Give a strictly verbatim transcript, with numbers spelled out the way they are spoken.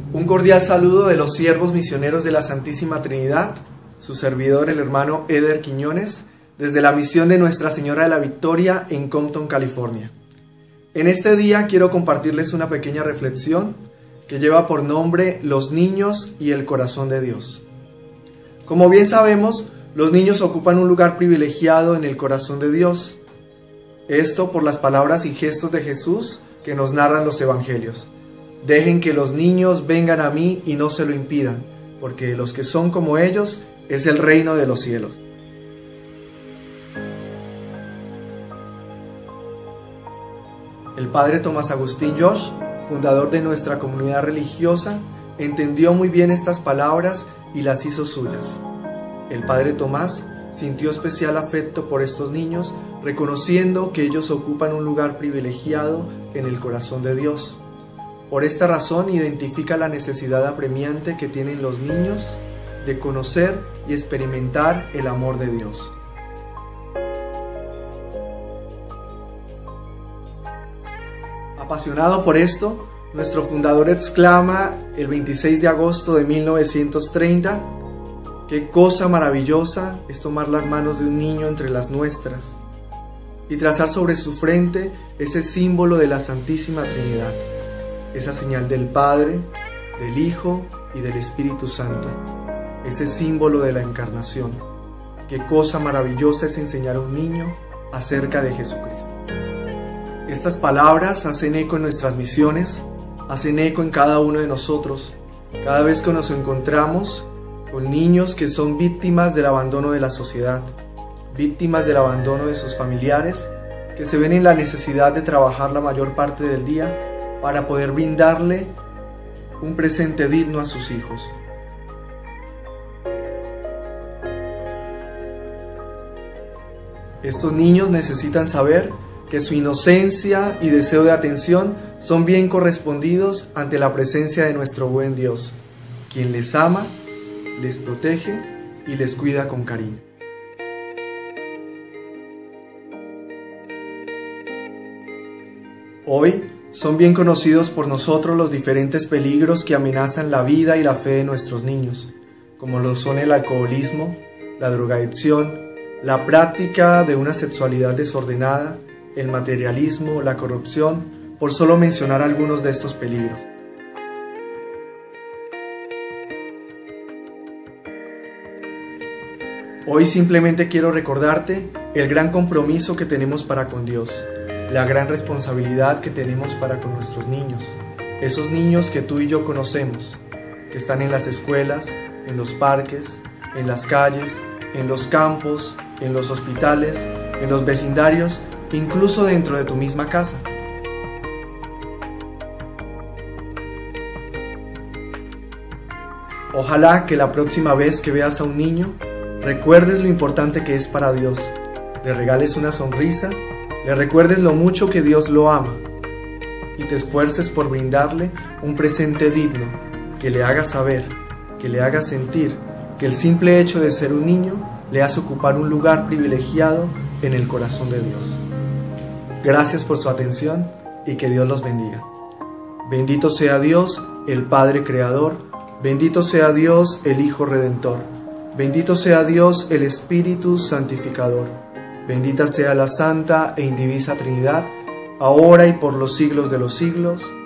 Un cordial saludo de los siervos misioneros de la Santísima Trinidad, su servidor el hermano Eder Quiñones, desde la misión de Nuestra Señora de la Victoria en Compton, California. En este día quiero compartirles una pequeña reflexión que lleva por nombre Los niños y el corazón de Dios. Como bien sabemos, los niños ocupan un lugar privilegiado en el corazón de Dios. Esto por las palabras y gestos de Jesús que nos narran los evangelios. Dejen que los niños vengan a mí y no se lo impidan, porque los que son como ellos es el reino de los cielos. El padre Tomás Agustín Josh, fundador de nuestra comunidad religiosa, entendió muy bien estas palabras y las hizo suyas. El padre Tomás sintió especial afecto por estos niños, reconociendo que ellos ocupan un lugar privilegiado en el corazón de Dios. Por esta razón identifica la necesidad apremiante que tienen los niños de conocer y experimentar el amor de Dios. Apasionado por esto, nuestro fundador exclama el veintiséis de agosto de mil novecientos treinta: «Qué cosa maravillosa es tomar las manos de un niño entre las nuestras y trazar sobre su frente ese símbolo de la Santísima Trinidad, esa señal del Padre, del Hijo y del Espíritu Santo, ese símbolo de la Encarnación. Qué cosa maravillosa es enseñar a un niño acerca de Jesucristo». Estas palabras hacen eco en nuestras misiones, hacen eco en cada uno de nosotros, cada vez que nos encontramos con niños que son víctimas del abandono de la sociedad, víctimas del abandono de sus familiares, que se ven en la necesidad de trabajar la mayor parte del día para poder brindarle un presente digno a sus hijos. Estos niños necesitan saber que su inocencia y deseo de atención son bien correspondidos ante la presencia de nuestro buen Dios, quien les ama, les protege y les cuida con cariño. Hoy son bien conocidos por nosotros los diferentes peligros que amenazan la vida y la fe de nuestros niños, como lo son el alcoholismo, la drogadicción, la práctica de una sexualidad desordenada, el materialismo, la corrupción, por solo mencionar algunos de estos peligros. Hoy simplemente quiero recordarte el gran compromiso que tenemos para con Dios, la gran responsabilidad que tenemos para con nuestros niños, esos niños que tú y yo conocemos, que están en las escuelas, en los parques, en las calles, en los campos, en los hospitales, en los vecindarios, incluso dentro de tu misma casa. Ojalá que la próxima vez que veas a un niño, recuerdes lo importante que es para Dios, le regales una sonrisa, le recuerdes lo mucho que Dios lo ama y te esfuerces por brindarle un presente digno que le haga saber, que le haga sentir que el simple hecho de ser un niño le hace ocupar un lugar privilegiado en el corazón de Dios. Gracias por su atención y que Dios los bendiga. Bendito sea Dios, el Padre Creador, bendito sea Dios, el Hijo Redentor, bendito sea Dios, el Espíritu Santificador, bendita sea la Santa e Indivisa Trinidad, ahora y por los siglos de los siglos.